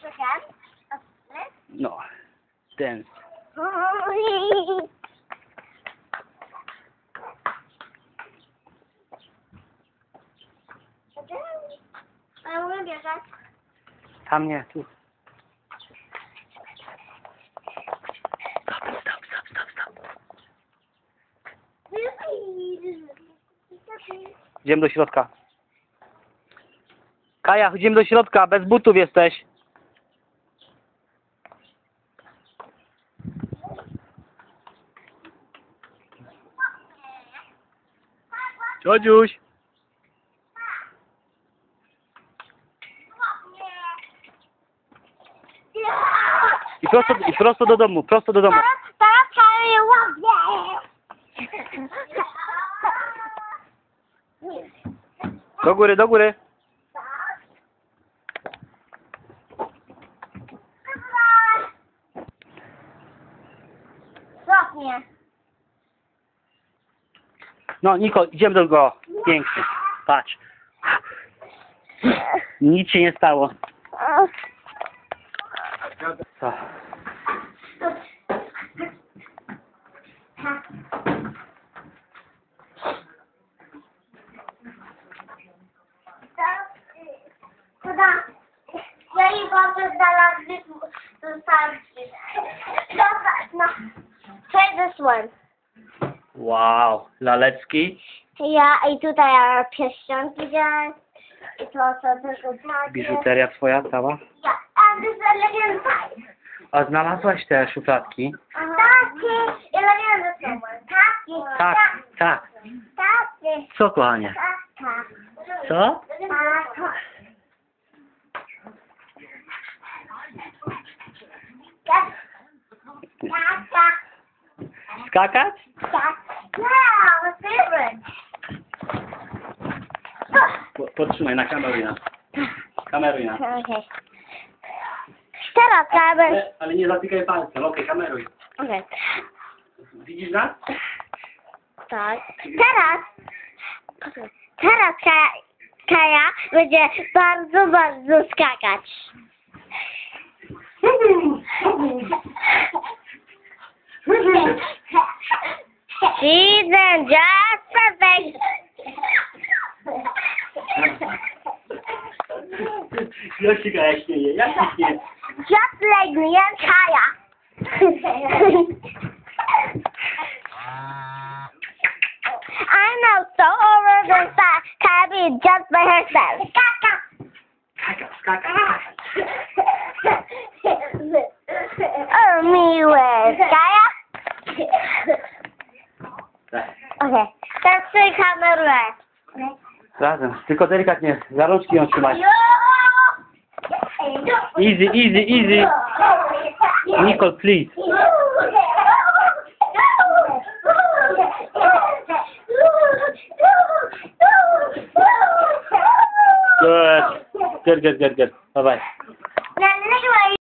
again? A split? No. Dance. Ale mogę bierzeć. Tam nie, tu. Stop. Idziemy do środka. Kaja, chodzimy do środka, bez butów jesteś. Ciodziuś. I prosto do domu, prosto do domu. Teraz Kaja łapie. Do góry, do góry. Łapnie. No, Niko, idziemy do go. Pięknie. Patrz. Nic się nie stało. Co? Ja i bardzo znalazły zostawić. No. Try this one. Wow, laleczki. Ja i tutaj pierścionki wziąłem. I to co tylko takie. Biżuteria twoja cała. Ja, and this is a little inside. A znalazłaś te szufladki? Takie, i lepiej ze sobą. Takie, Tak, tak. takie, Co, kochanie? taka. Co? Taka. Taka. Skakać? Taka. Wow, my favorite. Podtrzymaj na kamerę. Kameruj nas. Okay. Teraz Kaja. Ale nie zatykaj palca. Okej, kameruj. Okay. Widzisz nas? Tak. Teraz Kaja będzie bardzo, bardzo skakać. She's in just perfect. Jak się Kaja śmieje? Jak się śmieje? Just like me and Kaja. I know so over the side. Kaja be just by herself. Skaka. Oh, me with Kaja. Tak. Okay, teraz twoja kamera. Razem. Tylko delikatnie. Za rączki ją trzymaj. Easy. Nicole, please. Good. Bye-bye.